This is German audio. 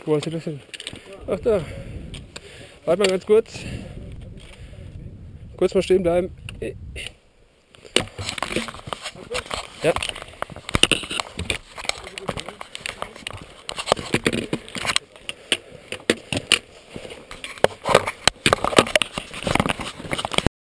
Wo ist das hin? Ach da. Warte mal ganz kurz. Kurz mal stehen bleiben. Ja.